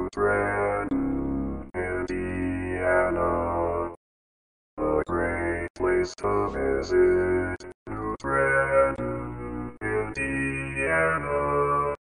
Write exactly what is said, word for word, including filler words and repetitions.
Trenton, Indiana, a great place to visit. New Trenton, Indiana.